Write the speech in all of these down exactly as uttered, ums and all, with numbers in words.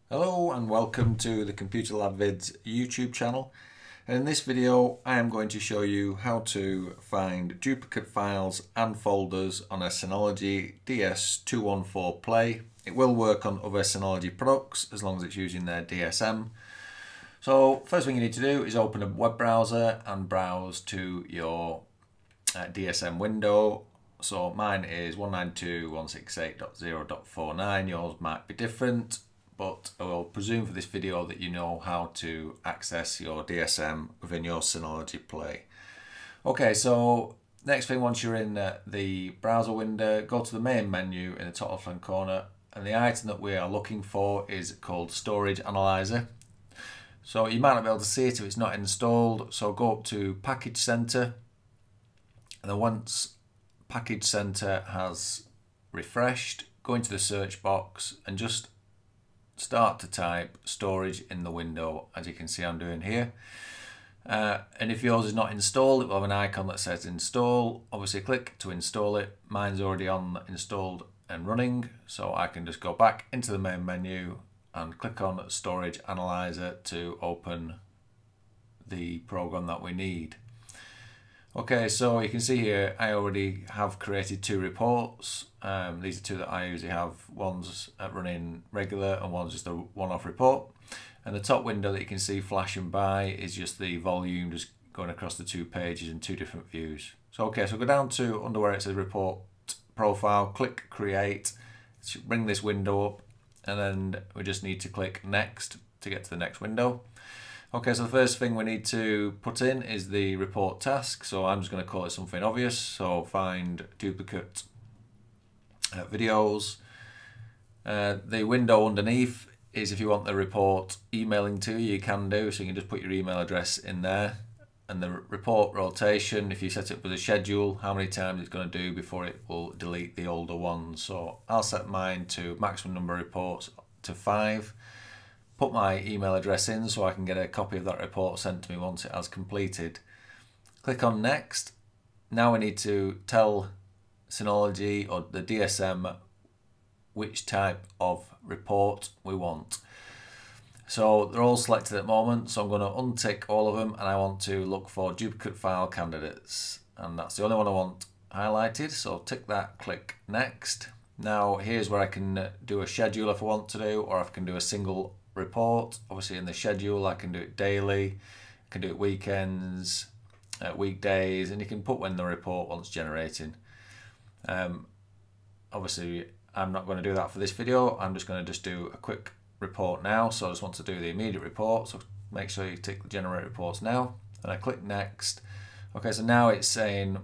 Hello and welcome to the Computer Lab Vids YouTube channel, and in this video I am going to show you how to find duplicate files and folders on a Synology D S two one four Play. It will work on other Synology products as long as it's using their D S M. So first thing you need to do is open a web browser and browse to your uh, D S M window. So mine is one ninety-two dot one sixty-eight dot zero dot forty-nine, yours might be different, but I will presume for this video that you know how to access your D S M within your Synology Play. Okay, so next thing, once you're in uh, the browser window, go to the main menu in the top left hand corner, and the item that we are looking for is called Storage Analyzer. So you might not be able to see it if it's not installed, so go up to Package Center, and then once Package Center has refreshed, go into the search box and just start to type storage in the window, as you can see I'm doing here. Uh, and if yours is not installed, it will have an icon that says install. Obviously click to install it. Mine's already on installed and running, so I can just go back into the main menu and click on Storage Analyzer to open the program that we need. Okay, so you can see here I already have created two reports. Um, these are two that I usually have. One's running regular and one's just a one-off report. And the top window that you can see flashing by is just the volume just going across the two pages in two different views. So okay, so go down to under where it says report profile, click create, bring this window up, and then we just need to click next to get to the next window. Okay, so the first thing we need to put in is the report task. So I'm just going to call it something obvious. So find duplicate uh, videos. Uh, the window underneath is if you want the report emailing to you, you can do. So you can just put your email address in there. And the report rotation, if you set it with a schedule, how many times it's going to do before it will delete the older ones. So I'll set mine to maximum number of reports to five. Put my email address in so I can get a copy of that report sent to me once it has completed. Click on next. Now we need to tell Synology or the D S M which type of report we want. So they're all selected at the moment, so I'm going to untick all of them, and I want to look for duplicate file candidates, and that's the only one I want highlighted. So tick that, click next. Now here's where I can do a schedule if I want to do, or I can do a single report. Obviously in the schedule I can do it daily, I can do it weekends, uh, weekdays, and you can put when the report wants generating. Um, obviously I'm not going to do that for this video. I'm just going to just do a quick report now. So I just want to do the immediate report, so make sure you tick the generate reports now, and I click next. Okay, so now it's saying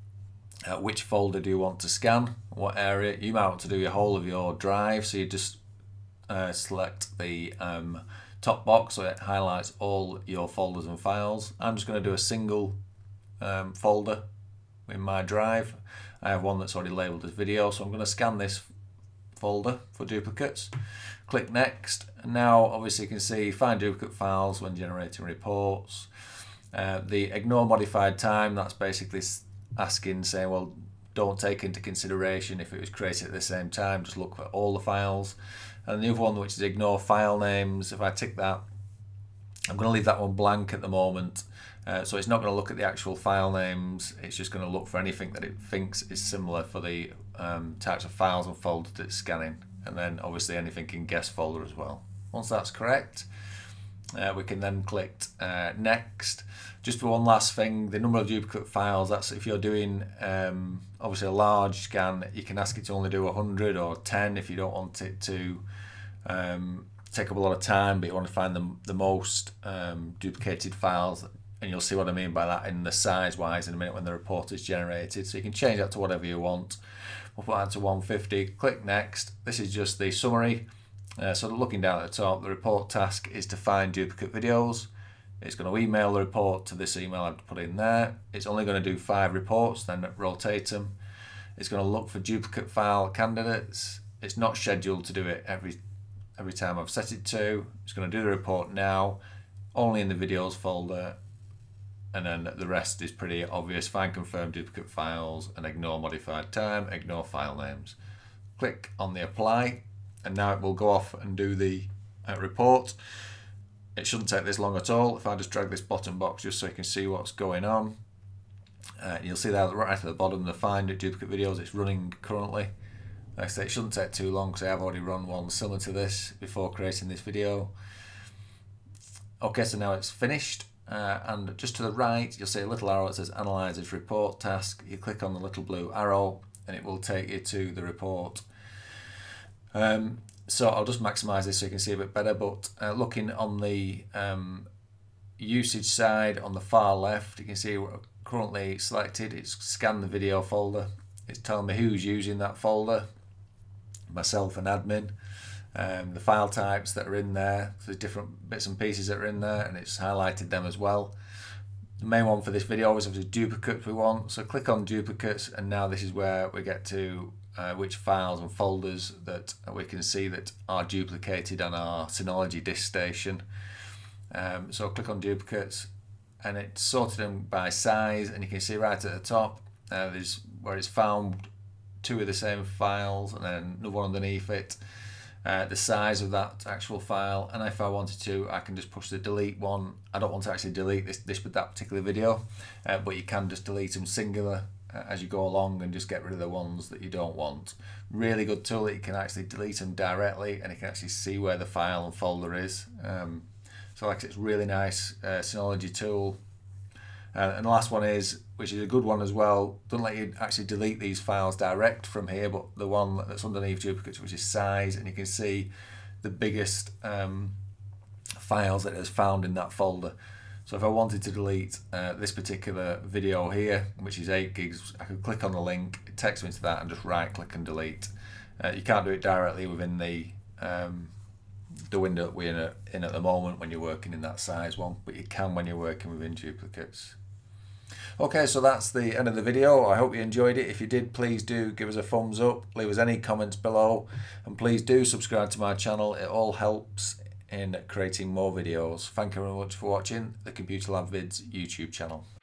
uh, which folder do you want to scan, what area. You might want to do your whole of your drive, so you just Uh, select the um, top box so it highlights all your folders and files. I'm just going to do a single um, folder in my drive. I have one that's already labeled as video, so I'm going to scan this folder for duplicates. Click next, and now obviously you can see find duplicate files when generating reports. Uh, the ignore modified time, that's basically asking, saying, well, don't take into consideration if it was created at the same time, just look for all the files. And the other one, which is ignore file names, if I tick that, I'm going to leave that one blank at the moment. Uh, so it's not going to look at the actual file names, it's just going to look for anything that it thinks is similar for the um, types of files and folders that it's scanning. And then obviously anything in guest folder as well. Once that's correct, uh, we can then click uh, next. Just for one last thing, the number of duplicate files, that's if you're doing um, obviously a large scan, you can ask it to only do one hundred or ten if you don't want it to um, take up a lot of time, but you want to find the, the most um, duplicated files, and you'll see what I mean by that in the size wise in a minute when the report is generated. So you can change that to whatever you want. We'll put that to one fifty, click next. This is just the summary. Uh, so looking down at the top, the report task is to find duplicate videos. It's going to email the report to this email I've put in there. It's only going to do five reports, then rotate them. It's going to look for duplicate file candidates. It's not scheduled to do it every every time I've set it to. It's going to do the report now, only in the videos folder, and then the rest is pretty obvious. Find confirm duplicate files and ignore modified time, ignore file names. Click on the apply, and now it will go off and do the uh, report. It shouldn't take this long at all. If I just drag this bottom box just so you can see what's going on, uh, you'll see that right at the bottom, the find duplicate videos, it's running currently. Like I say, it shouldn't take too long because I've already run one similar to this before creating this video. Okay, so now it's finished, uh, and just to the right you'll see a little arrow that says Analyze this report task. You click on the little blue arrow and it will take you to the report. Um, so I'll just maximize this so you can see a bit better, but uh, looking on the um, usage side on the far left, you can see what currently selected. It's scanned the video folder. It's telling me who's using that folder, myself and admin. Um, the file types that are in there, so there's different bits and pieces that are in there, and it's highlighted them as well. The main one for this video is obviously duplicates we want, so click on duplicates, and now this is where we get to uh, which files and folders that we can see that are duplicated on our Synology disk station. Um, so click on duplicates, and it's sorted them by size, and you can see right at the top uh, there's where it's found two of the same files, and then another one underneath it. Uh, the size of that actual file, and if I wanted to I can just push the delete one. I don't want to actually delete this, this with that particular video, uh, but you can just delete them singular uh, as you go along and just get rid of the ones that you don't want. Really good tool that you can actually delete them directly, and you can actually see where the file and folder is. Um, so like it's really nice uh, Synology tool. Uh, and the last one is, which is a good one as well, doesn't let you actually delete these files direct from here, but the one that's underneath duplicates, which is size, and you can see the biggest um, files that is found in that folder. So if I wanted to delete uh, this particular video here, which is eight gigs, I could click on the link, it takes me to that, and just right click and delete. Uh, you can't do it directly within the um, the window that we're in, a, in at the moment when you're working in that size one, but you can when you're working within duplicates. Okay, so that's the end of the video. I hope you enjoyed it. If you did, please do give us a thumbs up, leave us any comments below, and please do subscribe to my channel. It all helps in creating more videos. Thank you very much for watching the Computer Lab Vids YouTube channel.